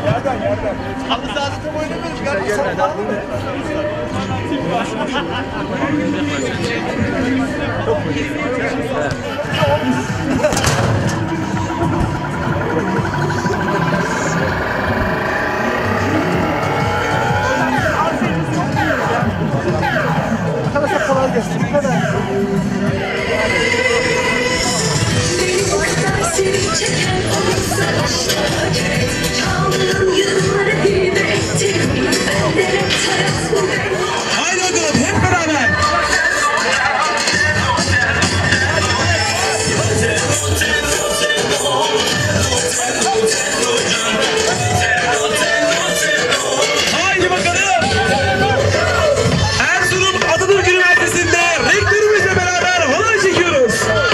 Halı sahada tam oynamıyoruz. Galiba Arkadaşlar kolay gelsin. Bu kadar. Haydi bakalım hep beraber. Haydi bakalım. Erzurum Atatürk Üniversitesi'nde rektörümüzle beraber halay çekiyoruz.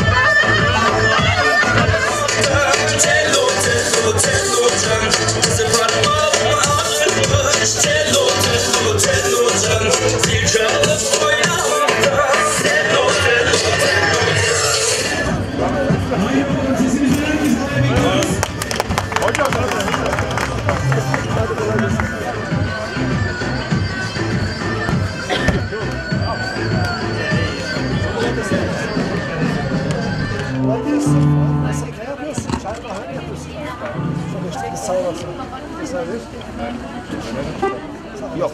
Kolay gelsin. Nasıl, ne yapıyorsun? Çay kahve mi yapıyorsun? Çok işte sağ olasın. Mesela yok.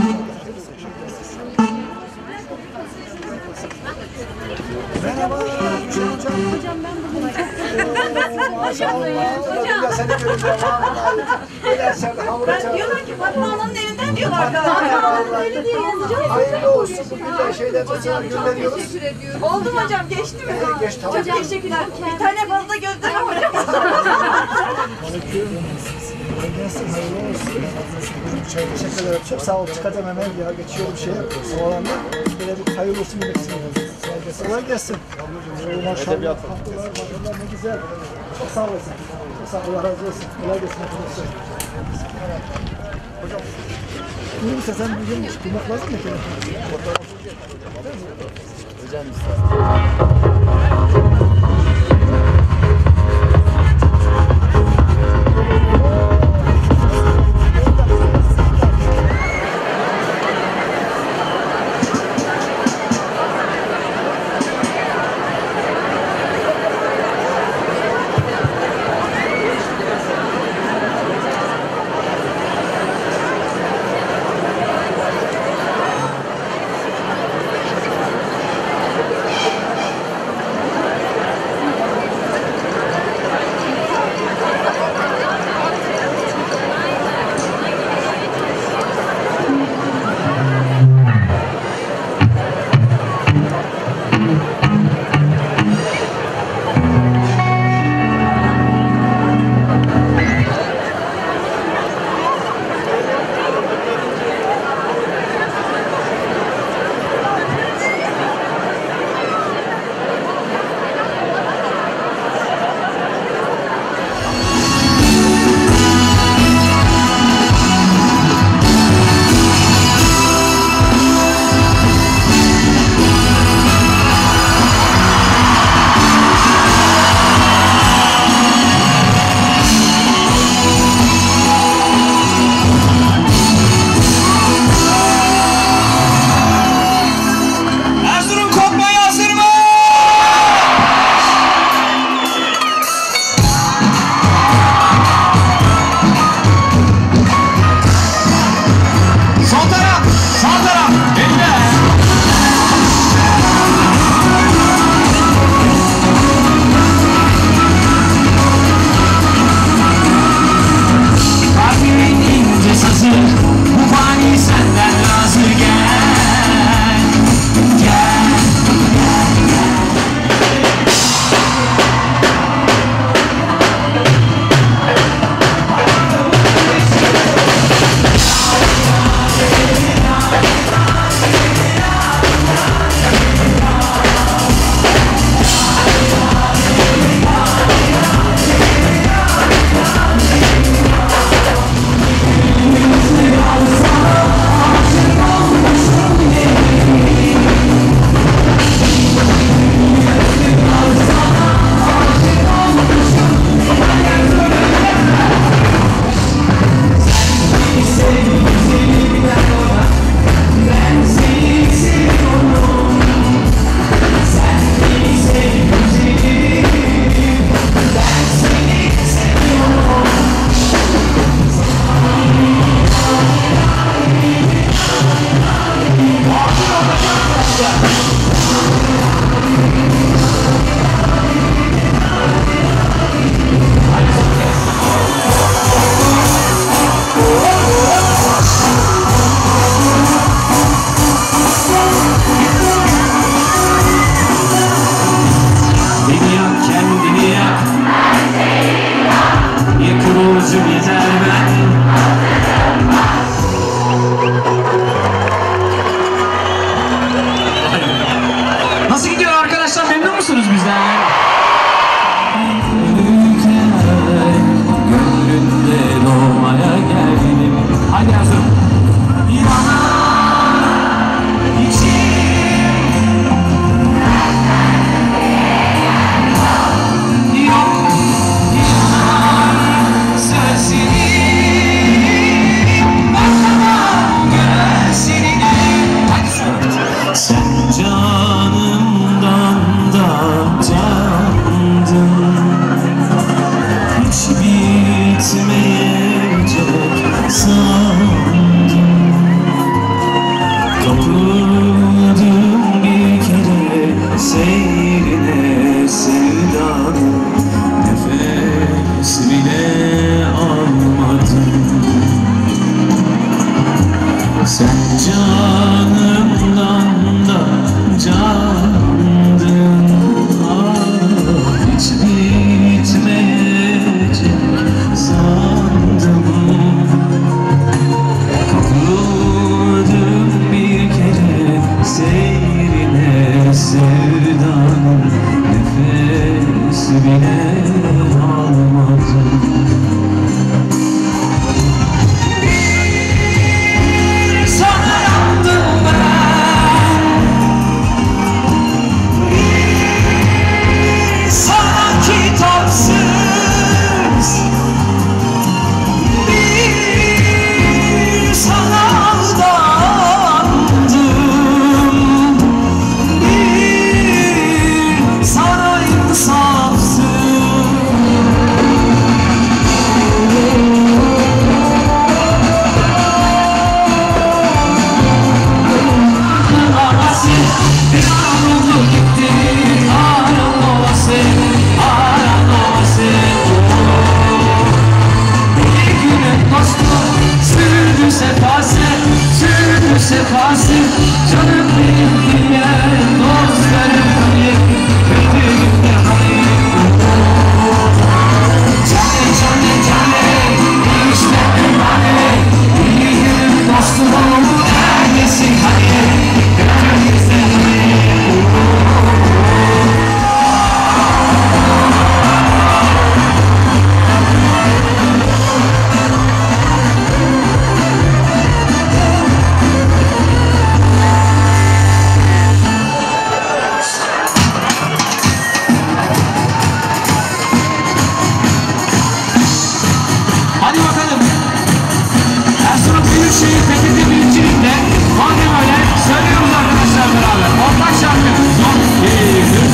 Merhaba Gülşen Hocam. Hocam ben bugün çok Maşallah. Hocam seni görünce vallahi. Böyle sen hamura çağır. diyorlar ki Fatma Ana'nın evinden diyorlar. Öyle diye yazacağım. Hayırlı olsun bu güzel şeyler mesela gönderiyoruz. Oldu mu hocam? Geçti mi? Geçti, tamam. Çok teşekkürler. Bir tane fazla gözleme hocam. Gelsin, hayırlı olsun. Teşekkür ederim. Çok sağ ol. Çıkacağım hemen ya. Geçiyorum şeye. O alanda. Böyle bir hayırlı olsun demek istiyorum. Kolay gelsin. Maşallah. Maşallah ne güzel. Çok sağ olasın. Çok sağ ol. Allah razı olsun. Kolay gelsin arkadaşlar. Hocam. Bunu sen biliyormuş. Bulmak lazım mı ki? Hocam alkışlıyoruz bizden. Gönlünde doğmaya geldim. Hadi hazır. Yanar içim, yok yanar sözini, bakamam gözlerine. Hadi sen canımdan da candın, hiç bitmeyecek sandım. Kapıldım bir kere seyrine, sevdanın nefes bile almadım. Sen canımdan da candın, hiç bitmeyecek sandım. Kapıldım bir kere seyrine, sevdanın nefes bile almadım. Sana yandım ben, sana kitapsız, bir sana aldandım, bir sana insafsız. Sefası, canım benim diye dostlarım diye kötülükte hayır. Cane cane cane, işte ümane, iyi günün dostum olur neredesin hayır, kötülükte hayır. Hadi bakalım. Erzurum Büyükşehir PTT Birincilik'te madem öyle söylüyoruz arkadaşlar beraber. Ortak şarkı. Son 2, 3.